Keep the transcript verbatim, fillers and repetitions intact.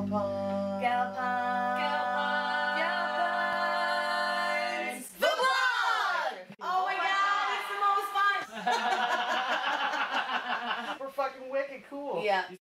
Galpines. Galpines. Galpines. Vblog. Oh my god, it's the most fun. We're fucking wicked cool. Yeah.